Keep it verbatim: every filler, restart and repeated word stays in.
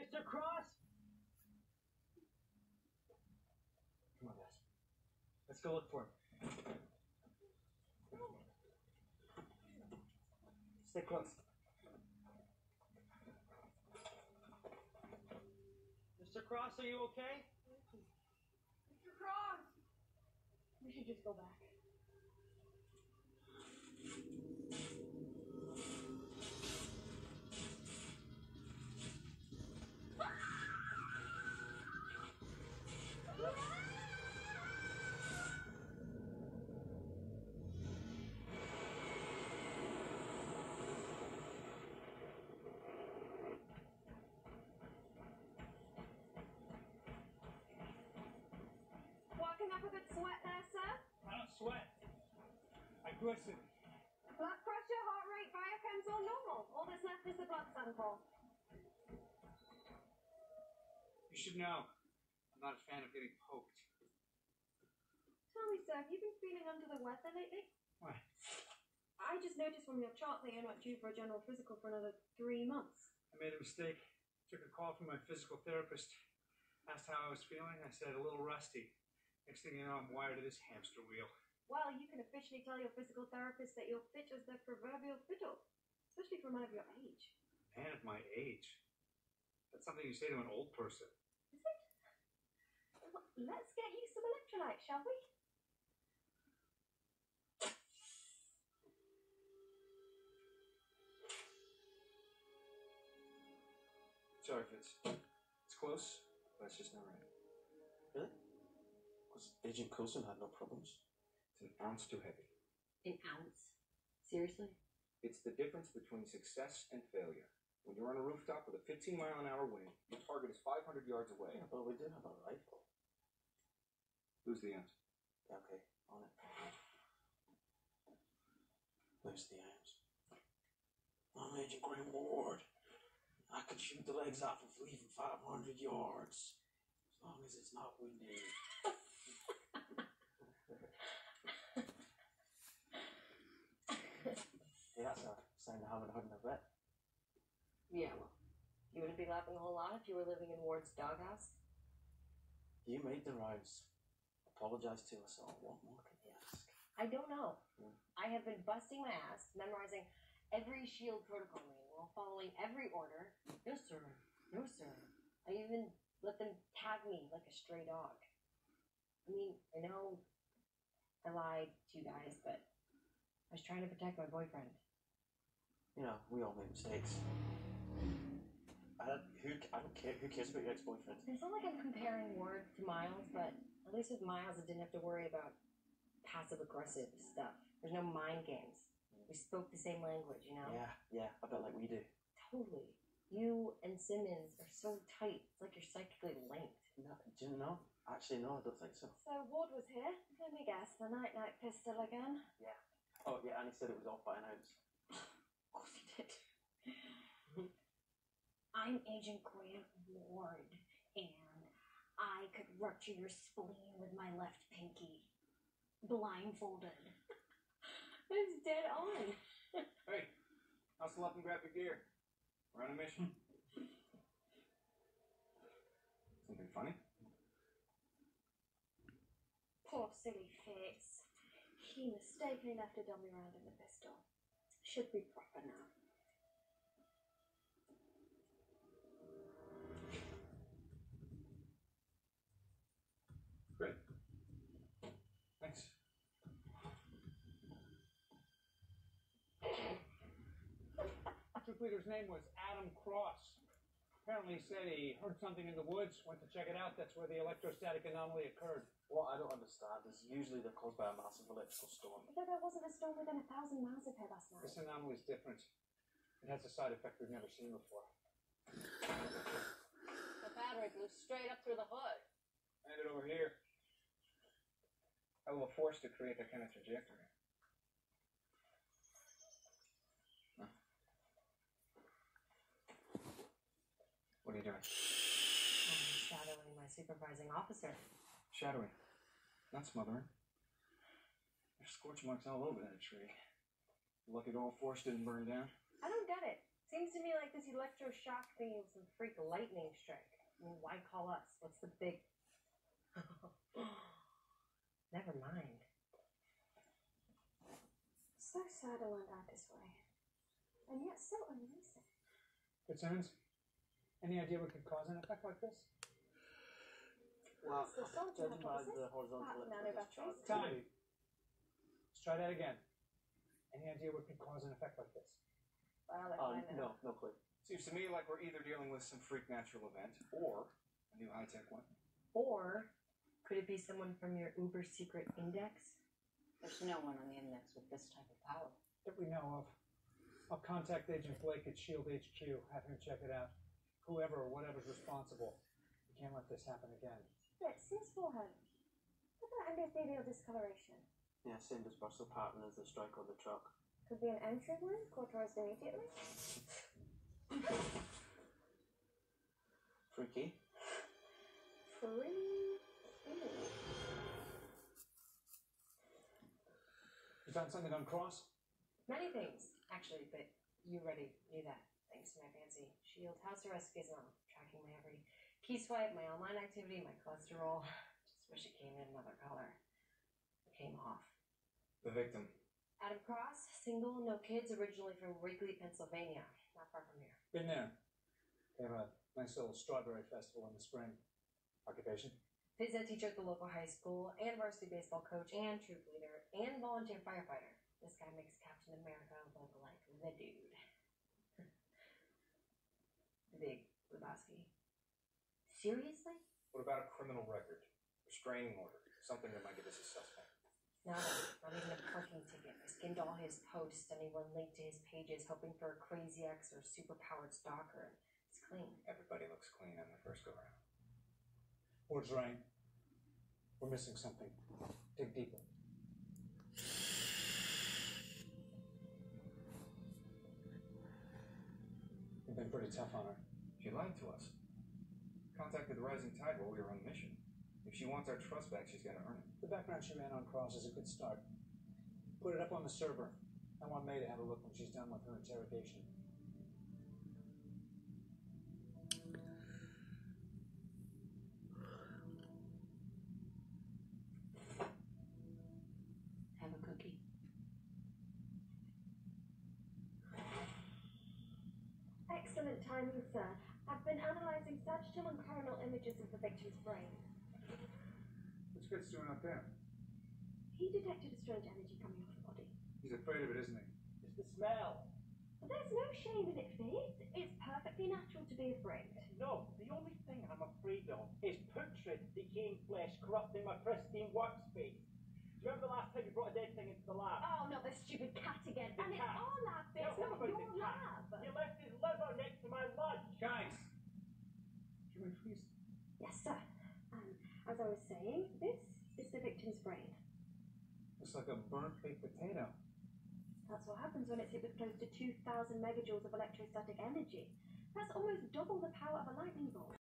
Mister Cross? Come on, guys. Let's go look for him. Stay close. Mister Cross, are you okay? Mister Cross! We should just go back. Walking up a bit sweat there, sir? I don't sweat. I glisten. Blood pressure, heart rate, biochems all normal. All that's left is the blood sample. You should know, I'm not a fan of getting poked. Tell me, sir, have you been feeling under the weather lately? Why? I just noticed from your chart that you're not due for a general physical for another three months. I made a mistake. Took a call from my physical therapist. Asked how I was feeling. I said a little rusty. Next thing you know, I'm wired to this hamster wheel. Well, you can officially tell your physical therapist that you're fit as the proverbial fiddle, especially for a man of your age. Man of my age? That's something you say to an old person. Is it? Well, let's get you some electrolytes, shall we? Sorry, Fitz. It's close, but it's just not right. Really? Because Agent Coulson had no problems. It's an ounce too heavy. An ounce? Seriously? It's the difference between success and failure. When you're on a rooftop with a fifteen mile an hour wind, your target is five hundred yards away. Yeah, but we do have a rifle. Lose the ounce. Yeah, okay, on it. Lose the ounce. I'm Agent Graham Ward. I could shoot the legs off a flea from five hundred yards. As long as it's not windy. Hey, that's a sign I haven't heard in a bit. Yeah, well, you wouldn't be laughing a whole lot if you were living in Ward's doghouse. You made the rounds. Apologize to us all. What more can you ask? I don't know. Hmm. I have been busting my ass, memorizing every SHIELD protocol manual, following every order. No, sir. No, sir. I even let them tag me like a stray dog. I mean, I know I lied to you guys, but I was trying to protect my boyfriend. You know, we all make mistakes. I don't, who, I don't care. Who cares about your ex-boyfriend? It's not like I'm comparing Ward to Miles, but at least with Miles, I didn't have to worry about passive-aggressive stuff. There's no mind games. We spoke the same language, you know? Yeah, yeah, a bit like we do. Totally. You and Simmons are so tight. It's like you're psychically linked. No, do you know? Actually, no, I don't think so. So Ward was here. Let me guess, the night-night pistol again? Yeah. Oh, yeah, and he said it was off by an ounce. Of course he did. I'm Agent Grant Ward, and I could rupture your spleen with my left pinky. Blindfolded. It's dead on. Hey, hustle up and grab your gear. We're on a mission. Something funny? Poor silly Fitz. He mistakenly left a dummy round in the pistol. Should be proper now. Great. Thanks. Troop leader's name was Adam Cross. Apparently he said he heard something in the woods, went to check it out. That's where the electrostatic anomaly occurred. What I don't understand is usually they're caused by a massive electrical storm. But there wasn't a storm within a thousand miles of here last night. This anomaly is different. It has a side effect we've never seen before. The battery blew straight up through the hood. Hand it over here. Hell of a force to create that kind of trajectory. Huh. What are you doing? I'm shadowing my supervising officer. Shadowing. Not smothering. There's scorch marks all over that tree. Lucky the whole forest didn't burn down. I don't get it. Seems to me like this electroshock thing was some freak lightning strike. I mean, why call us? What's the big... Never mind. So sad I learned out this way. And yet so amazing. Concerns? Any idea what could cause an effect like this? Well, It's the salt judging by hypothesis. the horizontal Part electrical nanobatteries. discharge. Time. Let's try that again. Any idea what could cause an effect like this? Well, if Um, I know. no, no clue. Seems to me like we're either dealing with some freak natural event or a new high-tech one. Or could it be someone from your uber secret index? There's no one on the index with this type of power. That we know of. I'll contact Agent Blake at SHIELD H Q, have him check it out. Whoever or whatever's responsible. We can't let this happen again. But since Warham, what about endothelial discoloration? Yeah, same dispersal pattern as the strike on the truck. Could be an entry wound, cauterized immediately. Freaky. Free. You found something on Cross? Many things, actually, but you already knew that, thanks to my fancy SHIELD house arrest gizmo, tracking my every key swipe, my online activity, my cholesterol. Just wish it came in another color. It came off. The victim. Adam Cross, single, no kids, originally from Wrigley, Pennsylvania, not far from here. Been there. They have a nice little strawberry festival in the spring. Occupation? Phys ed teacher at the local high school, and varsity baseball coach, and troop leader, and volunteer firefighter. This guy makes Captain America look like the dude. The big Lebowski. Seriously? What about a criminal record? Restraining order? Something that might get us a suspect. No, not even a parking ticket. I skimmed all his posts, anyone linked to his pages, hoping for a crazy ex or superpowered stalker. It's clean. Everybody looks clean on their first go-around. Word's right. We're missing something. Dig deeper. You've been pretty tough on her. She lied to us. Contacted the Rising Tide while we were on the mission. If she wants our trust back, she's got to earn it. The background she ran on Cross is a good start. Put it up on the server. I want May to have a look when she's done with her interrogation. Have a cookie. Excellent timing, sir. I've been analysing sagittal and coronal images of the victim's brain. What's Fitz doing up there? He detected a strange energy coming off the body. He's afraid of it, isn't he? It's the smell. But there's no shame in it, Fitz. It's perfectly natural to be afraid. No, the only thing I'm afraid of is putrid, decaying flesh corrupting my pristine workspace. Do you remember the last time you brought a dead thing into the lab? Oh, not the stupid cat again. The and cat. it's our lab, Fitz, Yeah, what not about your the cat? lab. You left his liver next to my lunch. Guys! Jimmy, please. Yes, sir. Um, as I was saying, this is the victim's brain. Looks like a burnt baked potato. That's what happens when it's hit with close to two thousand megajoules of electrostatic energy. That's almost double the power of a lightning bolt.